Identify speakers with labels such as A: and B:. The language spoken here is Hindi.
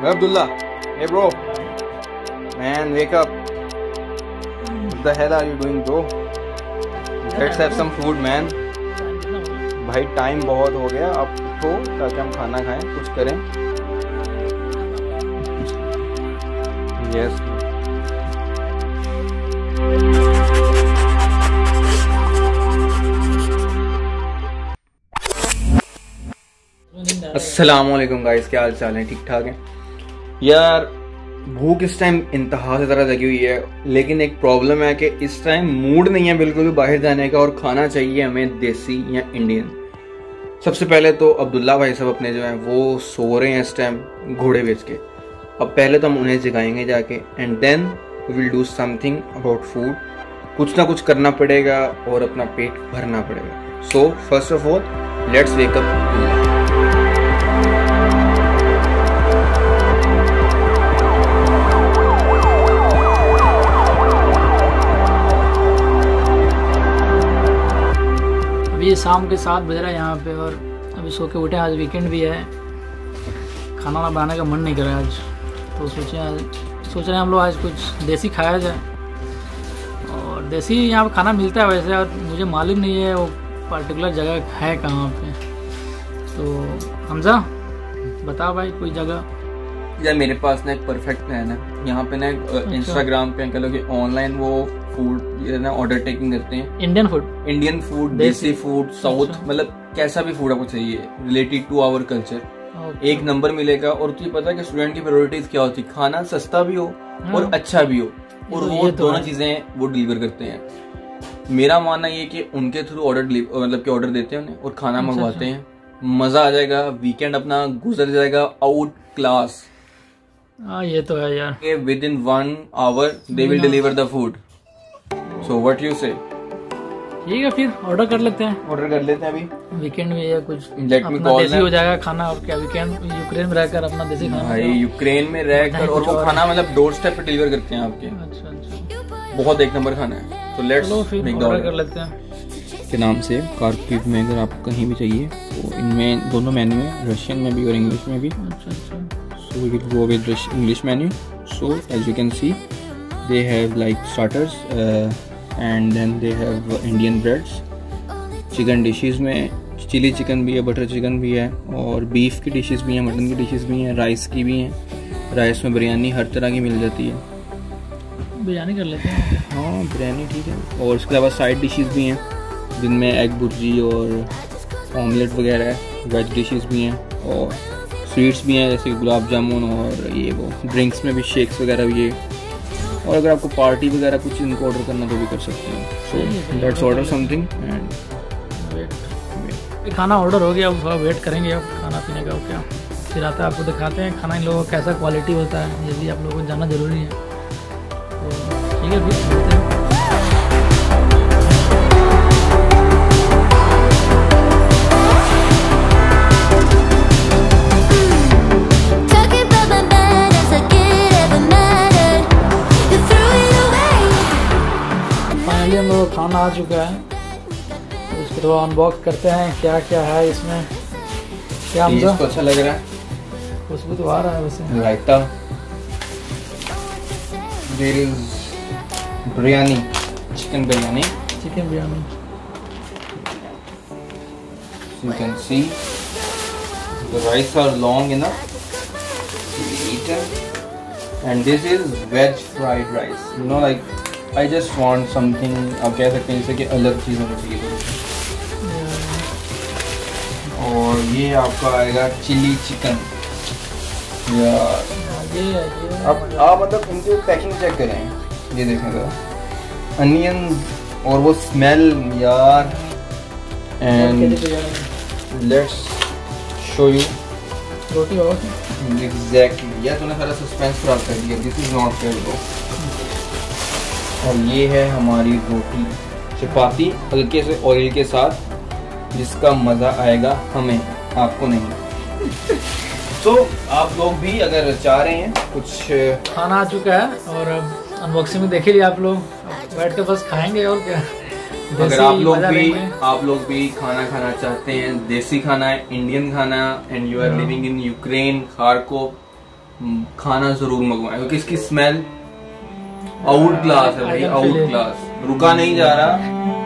A: Abdullah, hey bro, man, wake up. What the hell are you doing, bro? Let's have some food, man. भाई टाइम बहुत हो गया, अब उठो ताकि हम खाना खाएं, कुछ करें. Yes. अस्सलामुअलैकुम गाइस, क्या हाल चाल है? ठीक ठाक है यार. भूख इस टाइम इंतहा से तरह लगी हुई है, लेकिन एक प्रॉब्लम है कि इस टाइम मूड नहीं है बिल्कुल भी बाहर जाने का, और खाना चाहिए हमें देसी या इंडियन. सबसे पहले तो अब्दुल्ला भाई सब अपने जो हैं वो सो रहे हैं इस टाइम घोड़े बेच के. अब पहले तो हम उन्हें जगाएंगे जाके, and then we will do something about food. कुछ ना कुछ करना पड़ेगा और अपना पेट भरना पड़ेगा. So first of all let's wake up.
B: अभी शाम के 7 बज रहा है यहाँ पे, और अभी सो के उठे. आज वीकेंड भी है, खाना वाना बनाने का मन नहीं कर रहा आज, तो सोच रहे हैं हम लोग आज कुछ देसी खाया जाए. और देसी यहाँ पे खाना मिलता है वैसे, और मुझे मालूम नहीं है वो पर्टिकुलर जगह है कहाँ पे. तो हमजा बता भाई कोई जगह.
A: यार मेरे पास ना एक परफेक्ट प्लान है. यहाँ पे ना इंस्टाग्राम पे कह लो कि ऑनलाइन वो फूड ना ऑर्डर टेकिंग करते हैं. Indian food, desi food, south, मतलब कैसा भी फूड आपको चाहिए रिलेटेड टू आवर कल्चर, एक नंबर मिलेगा. और तुझे पता है कि स्टूडेंट की प्रायोरिटीज क्या होती है? खाना सस्ता भी हो और अच्छा भी हो, और वो दोनों चीजें वो डिलीवर करते हैं. मेरा मानना ये कि उनके थ्रू ऑर्डर देते हैं उन्हें और खाना मंगवाते हैं. मजा आ जाएगा, वीकेंड अपना गुजर जाएगा आउट क्लास.
B: ये तो है यार.
A: Within 1 hour they will deliver the food. So what you say?
B: ठीक है, फिर ऑर्डर कर लेते हैं.
A: अभी
B: वीकेंड में या कुछ अपना देसी हो जाएगा खाना. और क्या वीकेंड यूक्रेन में रहकर अपना देसी खाना.
A: भाई यूक्रेन में रहकर, और वो खाना मतलब डोर स्टेप पे डिलीवर करते हैं आपके.
B: अच्छा.
A: बहुत एक नंबर खाना है. तो लेट्स मेक द
B: ऑर्डर कर लेते हैं.
A: के नाम से कारकीव में अगर आपको कहीं भी चाहिए तो इनमें दोनों मेन्यू है, रशियन में भी और इंग्लिश में भी.
B: अच्छा.
A: So we will go with English menu. So as you can see, they have like starters and then they have Indian breads. Chicken dishes में चिली चिकन भी है, बटर चिकन भी है, और बीफ की डिशेस भी हैं, मटन की डिशेस भी हैं, राइस की भी हैं. राइस में बिरयानी हर तरह की मिल जाती है.
B: बिरयानी कर लेते हैं.
A: हाँ बिरयानी ठीक है. और उसके अलावा साइड डिशेस भी हैं जिनमें एग भुर्जी और ऑमलेट वगैरह है. वेज डिशेस भी हैं और स्वीट्स भी हैं जैसे गुलाब जामुन, और ये वो ड्रिंक्स में भी शेक्स वगैरह भी है. और अगर आपको पार्टी वगैरह कुछ इनको ऑर्डर करना तो भी कर सकते हैं. So let's order something and
B: खाना ऑर्डर हो गया. अब थोड़ा वेट करेंगे अब खाना पीने का. क्या फिर आता है आपको दिखाते हैं खाना इन लोगों का कैसा क्वालिटी होता है, ये भी आप लोगों को जानना ज़रूरी है. तो ठीक है, फिर मिलते हैं. हम लोग खाना आ चुका है, तो इसको थोड़ा अनबॉक्स करते हैं क्या क्या है इसमें. क्या हमको
A: अच्छा लग रहा है?
B: खुशबू तो आ रहा है वैसे.
A: Raita, there is biryani, chicken biryani. You can see the rice are long enough to be eaten, and this is veg fried rice. You know, like I just want something, आप कह सकते हैं जैसे कि अलग चीज़ होनी चाहिए. और ये आपका आएगा चिली चिकन. यार आप मतलब इनकी पैकिंग चेक करें, ये देखें जरा. अनियन और वो स्मेल यार. And let's show you
B: roti और
A: एग्जैक्टली. यार तूने सारा सस्पेंस खराब कर दिया. This is not fair bro. और ये है हमारी रोटी, चपाती हल्के से ऑयल के साथ, जिसका मज़ा आएगा हमें, आपको नहीं. तो आप लोग भी अगर चाह रहे हैं कुछ.
B: खाना आ चुका है और अनबॉक्सिंग में देख लिया आप लोग. बैठ के बस खाएंगे और क्या.
A: अगर आप लोग भी खाना खाना चाहते हैं, देसी खाना है, इंडियन खाना, and you are living in Ukraine, Kharkov, खाना जरूर मंगवाएं, क्योंकि इसकी स्मेल आउट क्लास है भाई, आउट क्लास। रुका नहीं जा रहा,